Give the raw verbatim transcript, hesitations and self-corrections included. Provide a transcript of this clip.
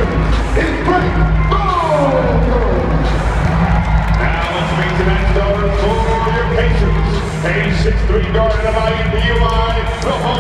is Great Gold. Now let's meet tonight's stars for your patience. Age six three guard and a mighty B U I, the